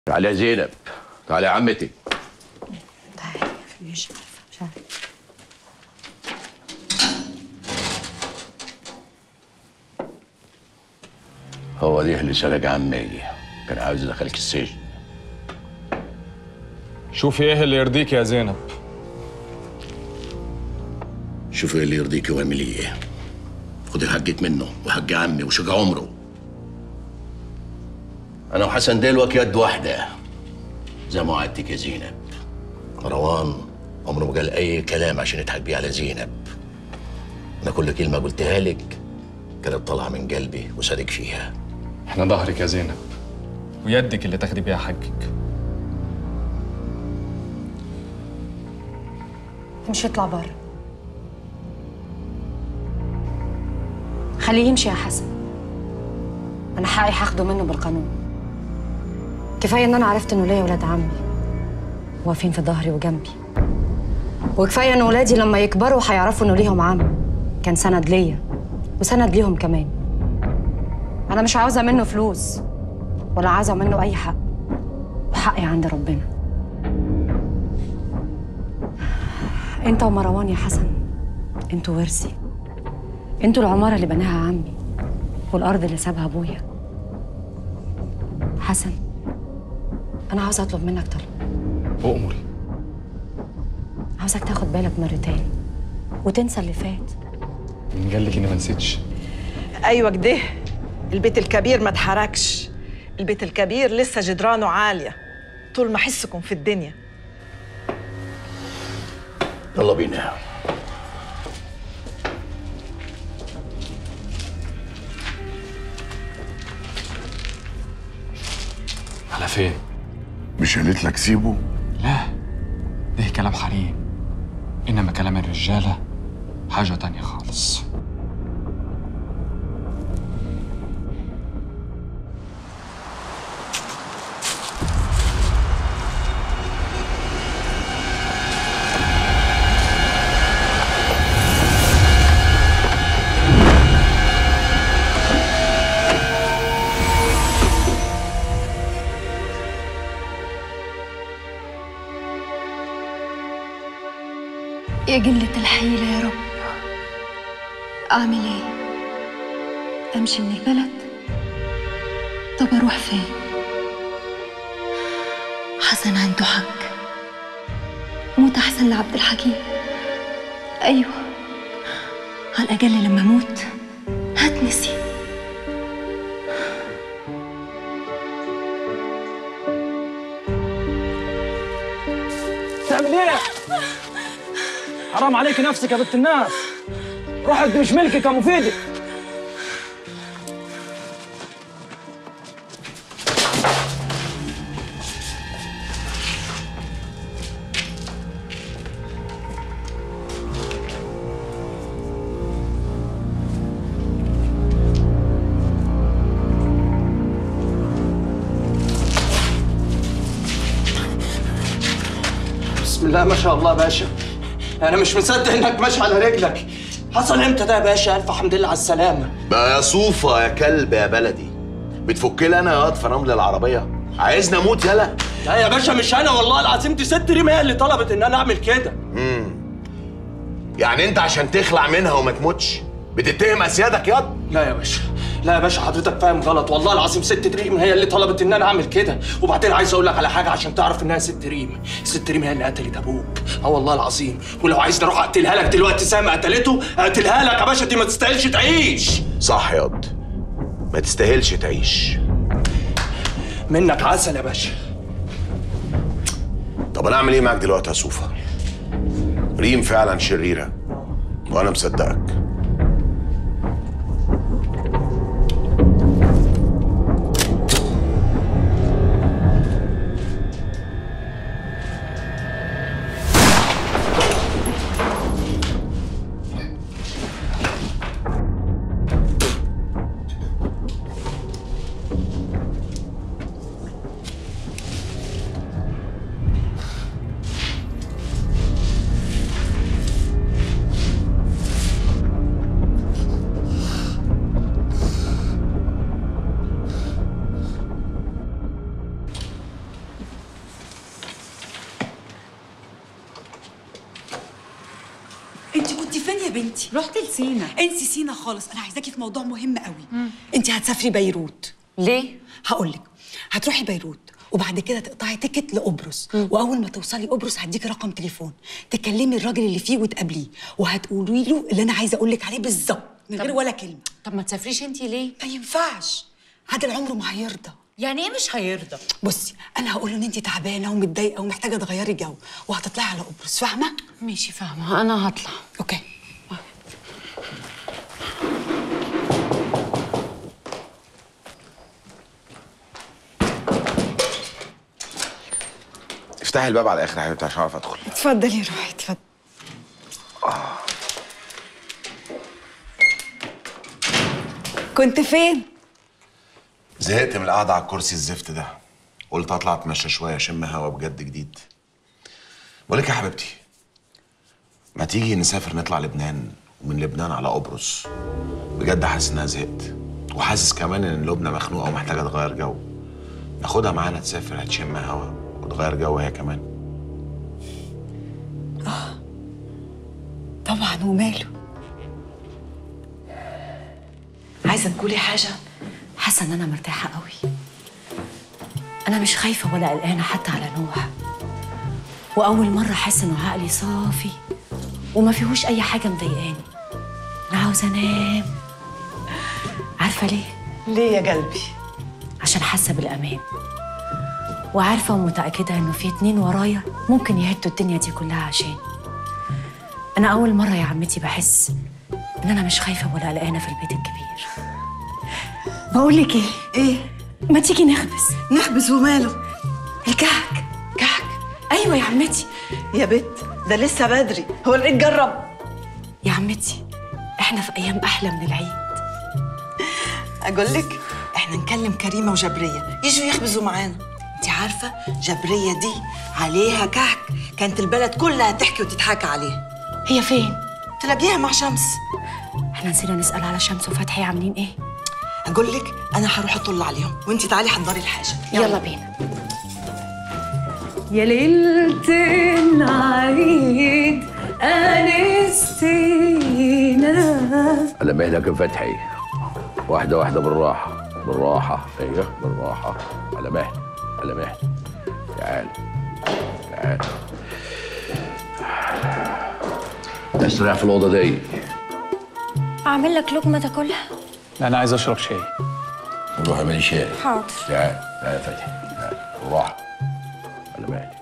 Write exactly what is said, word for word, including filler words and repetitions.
تعالي يا زينب، تعالي يا عمتي. تعالي مش عارفه مش عارفه. هو ده اللي سرق عمي، كان عاوز يدخلك السجن. شوفي ايه اللي يرضيك يا زينب. شوفي ايه اللي يرضيكي واعملي ايه. خدي حقك منه وحق عمي وشق عمره. انا وحسن دلوك يد واحده زي ما وعدتك يا زينب. مروان عمره ما قال اي كلام عشان يضحك بيه على زينب. انا كل كلمه قلتها لك كانت طالعه من قلبي وصادق فيها. احنا ظهرك يا زينب ويدك اللي تاخدي بيها حقك. مش يطلع بره. خليه يمشي يا حسن. انا حقي هاخده منه بالقانون. كفايه ان انا عرفت انه ليا ولاد عمي واقفين في ظهري وجنبي، وكفايه ان ولادي لما يكبروا هيعرفوا انه ليهم عم كان سند ليا وسند ليهم كمان. انا مش عاوزه منه فلوس ولا عاوزه منه اي حق، وحقي عند ربنا. انت ومروان يا حسن انتوا ورثي، انتوا العماره اللي بناها عمي والارض اللي سابها ابويا. حسن انا عاوزه اطلب منك طلب. أؤمري. عاوزك تاخد بالك مرتين وتنسى اللي فات. مين قال لك اني ما نسيتش؟ ايوه كده. البيت الكبير ما اتحركش، البيت الكبير لسه جدرانه عاليه طول ما حسكم في الدنيا. يلا بينا. على فين؟ مش قالت لك سيبه؟ لا، ده كلام حريم، انما كلام الرجاله حاجه تانية خالص. يا قلة الحيلة يا رب، أعمل إيه؟ أمشي من البلد؟ طب أروح فين؟ حسن عنده حق، موت أحسن لعبد الحكيم. أيوة، على الأقل لما أموت هتنسي. تعمل إيه؟ حرام عليك نفسك يا بنت الناس. روحك مش ملكك يا مفيدة. بسم الله ما شاء الله باشا، أنا مش مصدق إنك ماشي على رجلك. حصل إمتى ده يا باشا؟ ألف حمد لله على السلامة. بقى يا صوفة يا كلب يا بلدي، بتفك لي انا يا واد في رمل العربيه؟ عايزني اموت يالا؟ لا يا باشا مش أنا والله العظيم، دي ست ريم هي اللي طلبت إن أنا أعمل كده. امم يعني انت عشان تخلع منها وما تموتش بتتهم اسيادك ياض؟ لا يا باشا، لا يا باشا، حضرتك فاهم غلط والله العظيم. ست ريم هي اللي طلبت ان انا اعمل كده. وبعدين عايز اقول لك على حاجه عشان تعرف انها ست ريم. ست ريم هي اللي قتلت ابوك، اه والله العظيم. ولو عايزني اروح اقتلها لك دلوقتي زي ما قتلته اقتلها لك يا باشا. دي ما تستاهلش تعيش. صح ياض، ما تستاهلش تعيش. منك عسل يا باشا. طب انا اعمل ايه معاك دلوقتي يا صوفة؟ ريم فعلا شريره وانا مصدقك. انت فين يا بنتي؟ رحت لسينا. انسي سينا خالص، انا عايزاكي في موضوع مهم قوي. انت هتسافري بيروت. ليه؟ هقول لك. هتروحي بيروت وبعد كده تقطعي تيكت لقبرص، واول ما توصلي قبرص هديكي رقم تليفون تكلمي الراجل اللي فيه وتقابليه، وهتقولي له اللي انا عايزه اقول لك عليه بالظبط من غير ولا كلمه. طب ما تسافريش انتي ليه؟ ما ينفعش، عادل عمره ما هيرضى. يعني ايه مش هيرضى؟ بصي انا هقول له ان انت تعبانه ومتضايقه ومحتاجه تغيري جو وهتطلعي على قبرص، فاهمه؟ ماشي فاهمه، انا هطلع. اوكي. افتحي الباب على الاخر يا حبيبتي عشان اعرف ادخل. اتفضلي روحي اتفضلي. آه. كنت فين؟ زهقت من القعده على الكرسي الزفت ده، قلت اطلع اتمشى شويه اشم هوا بجد جديد. بقول لك يا حبيبتي، ما تيجي نسافر نطلع لبنان ومن لبنان على قبرص؟ بجد حاسس ان انا زهقت، وحاسس كمان ان لبنى مخنوقه ومحتاجه تغير جو. ناخدها معانا تسافر هتشم هوا وتغير جو هي كمان. اه طبعا وماله. عايزه تقولي حاجه؟ حاسه ان انا مرتاحه قوي. انا مش خايفه ولا قلقانه حتى على نوح، واول مره احس انه عقلي صافي وما فيهوش اي حاجه مضايقاني. انا عاوزه انام. عارفه ليه؟ ليه يا قلبي؟ عشان حاسه بالامان، وعارفه ومتاكده انه في اتنين ورايا ممكن يهدوا الدنيا دي كلها عشاني. انا اول مره يا عمتي بحس ان انا مش خايفه ولا قلقانه في البيت الكبير. بقول لك ايه؟ ايه؟ ما تيجي نخبز. نخبز وماله؟ الكحك. كحك؟ ايوه يا عمتي. يا بت ده لسه بدري، هو العيد جرب. يا عمتي احنا في ايام احلى من العيد. اقول لك احنا نكلم كريمه وجبريه يجوا يخبزوا معانا. انت عارفه جبريه دي عليها كحك كانت البلد كلها تحكي وتضحك عليها. هي فين؟ تلاقيها مع شمس. احنا نسينا نسال على شمس وفتحي عاملين ايه. اقول لك انا هروح اطل عليهم وانت تعالي حضري الحاجه. يلا, يلا بينا. يا ليلة العيد أنستينا. على مهلك يا فتحي، واحدة واحدة بالراحة بالراحة. ايوه بالراحة، على مهل على مهل. تعال تعال اسرع في الأوضة دي. أعمل لك لقمة تاكلها؟ لا أنا عايز أشرب شاي. روح اعملي شاي. حاضر. تعال تعال يا فتحي، تعال بالراحة على مهلك.